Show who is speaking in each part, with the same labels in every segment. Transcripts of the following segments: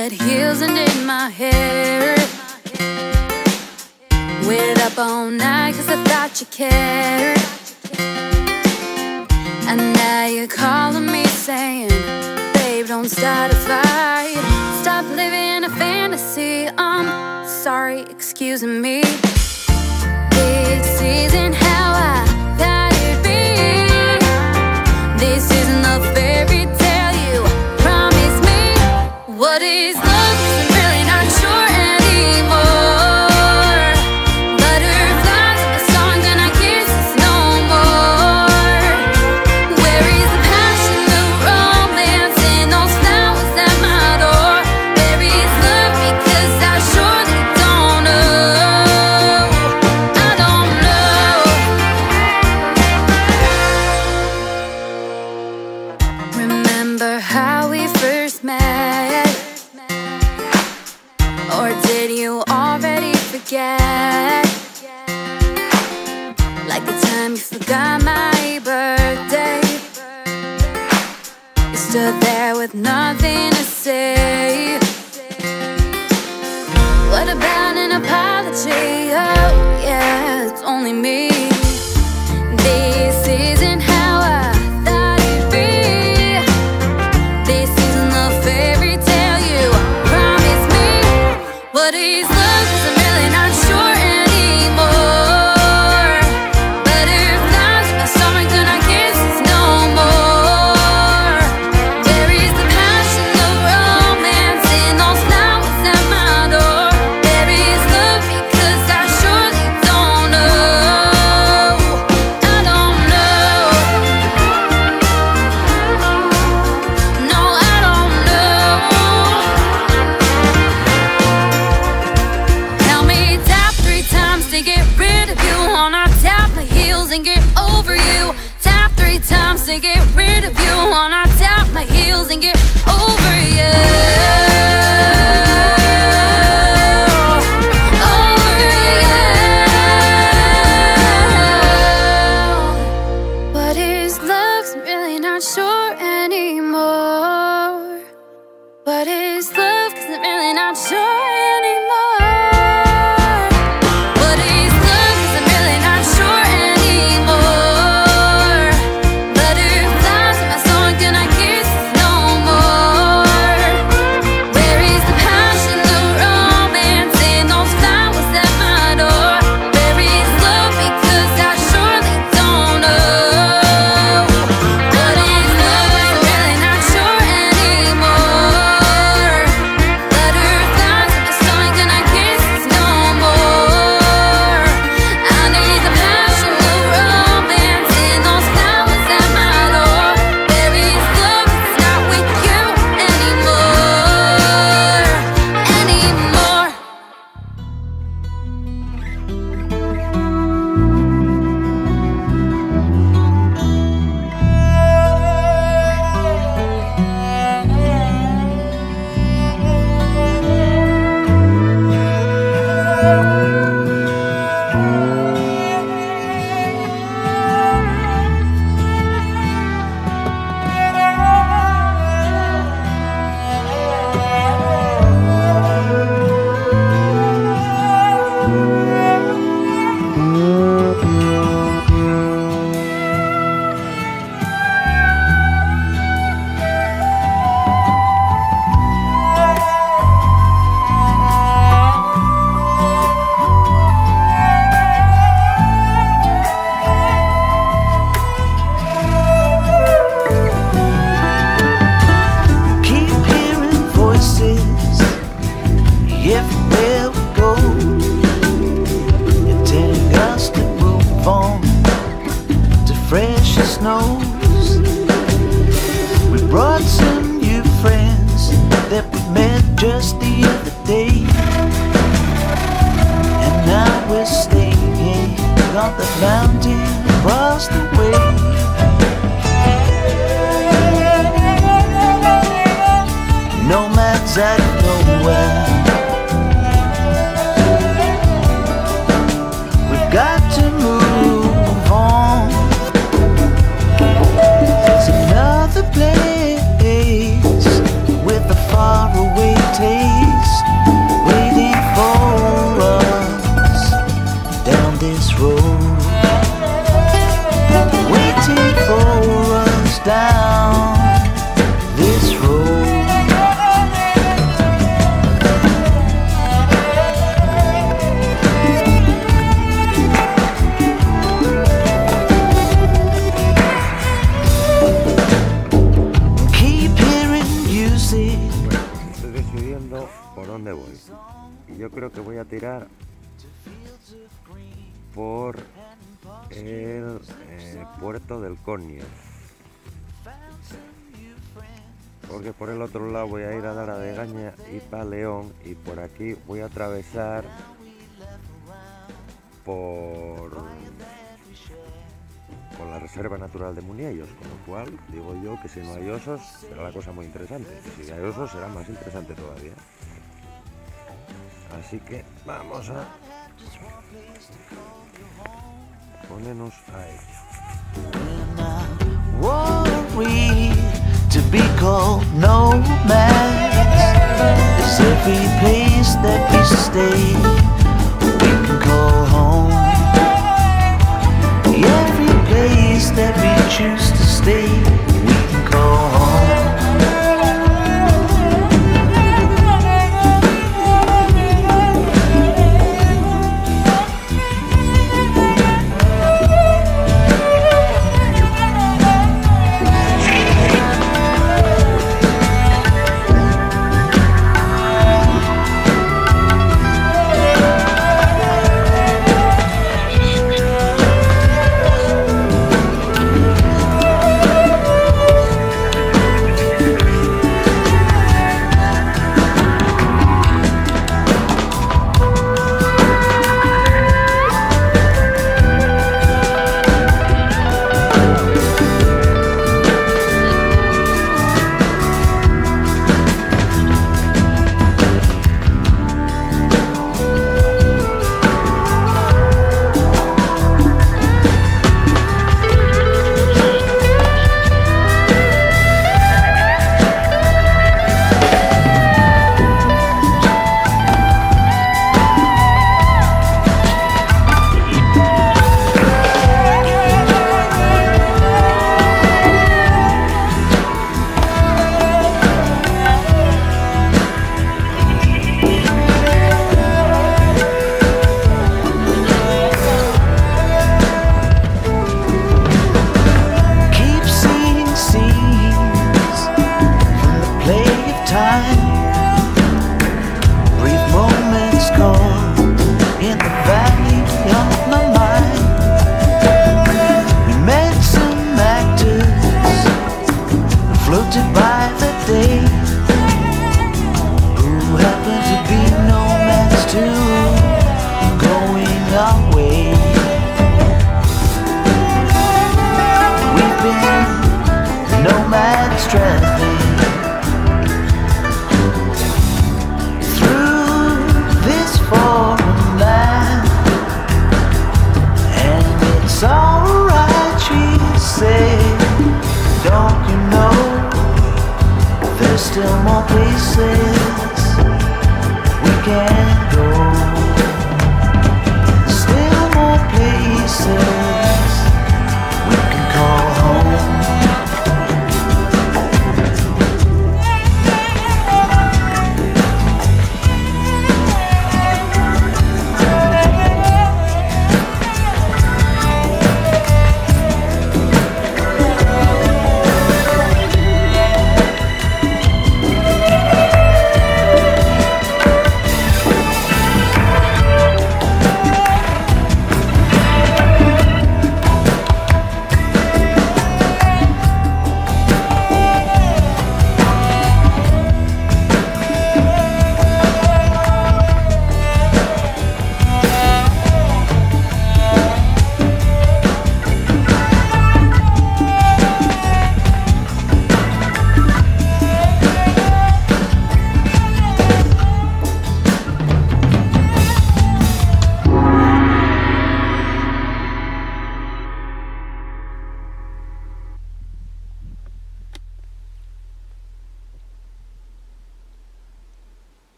Speaker 1: red heels and did my hair. Waited up all night cause I thought you cared. And now you're calling me saying, babe, don't start a fight. Stop living a fantasy. I'm sorry, excuse me. This isn't how I thought it'd be. This isn't the fairy tale you promised me. What is love? 'Cause I'm really not sure anymore. Butterflies in my songs and our kisses no more. Where is the passion, the romance in those flowers at my door? Where is love? Because I surely don't know. I don't know. Remember how we first met? Or did you already forget? Like the time you forgot my birthday. You stood there with nothing to say. What about an apology? Oh yeah, it's only me. This isn't how I thought it'd be. This isn't the fairy tale you promised me. What is love? 'Cause I'm really not sure anymore. Butterflies in my stomach and our kisses no more. Where is the passion, the romance in those flowers at my door? Where is love? Because I surely don't know. I don't know. No, I don't know. Tell me tap 3 times to get rid of you. Wanna tap my heels and get over you. Tap 3 times to get rid of you. Wanna tap my heels and get over you. Over you. What is love? 'Cause I'm really not sure anymore. What is love? 'Cause I'm really not sure anymore. What is love? 'Cause I'm really not sure anymore. Butterflies in my stomach and our kisses no more. Where is the passion, the romance in those flowers at my door? Where is love? Because I surely don't know. What is love? 'Cause I'm really not sure anymore. Butterflies in my stomach and our kisses no more. I need the passion, the romance in those flowers at my door. Where is love? It's not with you anymore. Anymore.
Speaker 2: Keep hearing voices everywhere we go. You're telling us to move on to fresher snows. We brought some new friends that we met just the other day. And now we're staying on the mountain across the way. Nomads out of nowhere. We've got to move on. It's another place with a faraway taste. waiting for us down this road. Keep hearing music.
Speaker 3: Bueno, estoy decidiendo por dónde voy. Y yo creo que voy a tirar por el puerto del Conio, porque por el otro lado voy a ir a Dara de Gaña y pa León, y por aquí voy a atravesar por la Reserva Natural de Muniellos, con lo cual digo yo que si no hay osos será la cosa muy interesante, y si hay osos será más interesante todavía. Así que vamos a ponernos a ello.
Speaker 2: Worry to be called nomads. Is every place that we stay we can call home. Every place that we choose to stay we can call home.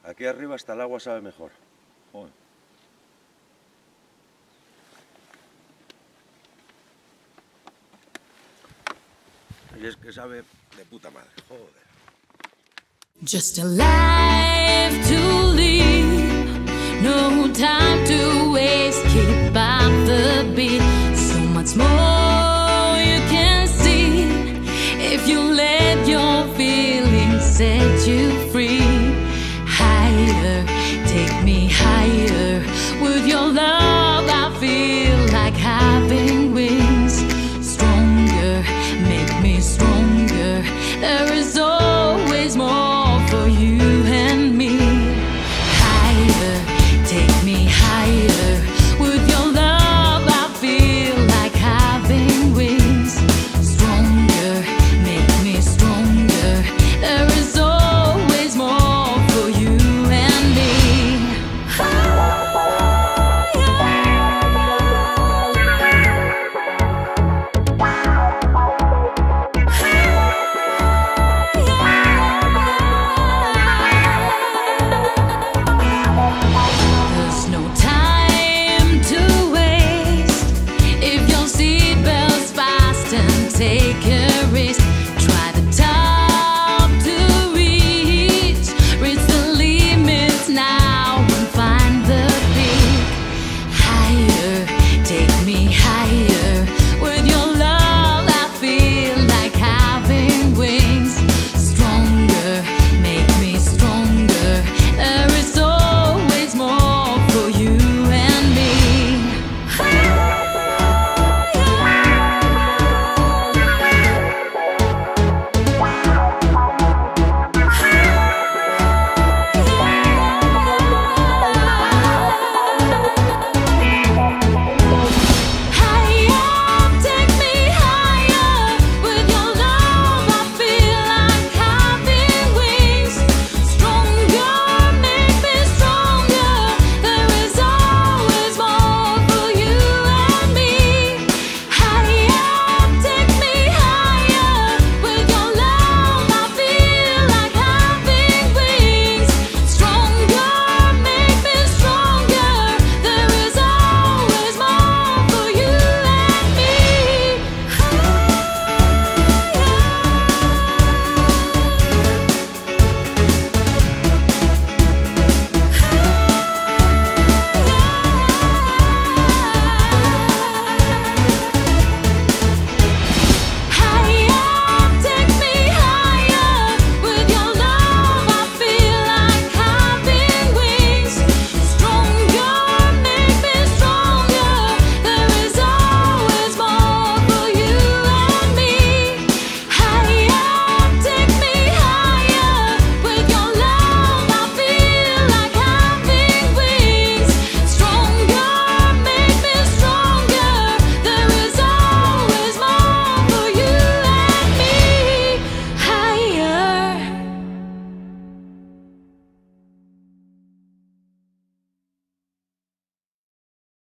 Speaker 3: Aquí arriba hasta el agua sabe mejor.
Speaker 4: Joder.
Speaker 3: Y es que sabe de puta madre, joder.
Speaker 1: Just a life to live, no time to waste, keep up the beat. So much more you can see if you let your feelings set you free. Higher, take me higher. With your love I feel like having wings. Stronger, make me stronger. There is